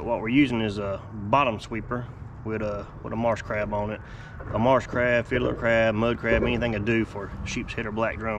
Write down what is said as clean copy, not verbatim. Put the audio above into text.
But what we're using is a bottom sweeper with a marsh crab on it. A marsh crab, fiddler crab, mud crab, anything to do for sheepshead or black drum.